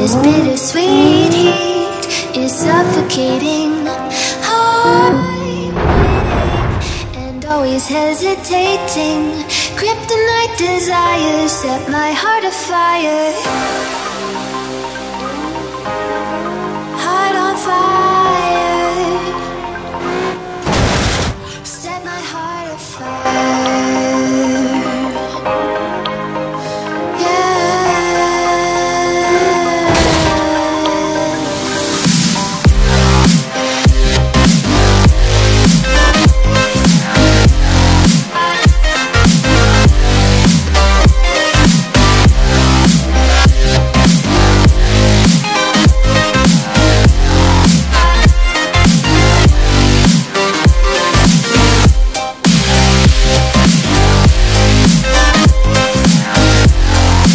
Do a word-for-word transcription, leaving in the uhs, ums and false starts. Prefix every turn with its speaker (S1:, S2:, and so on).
S1: This bittersweet heat is suffocating. I'm waiting and always hesitating. Kryptonite desires set my heart afire.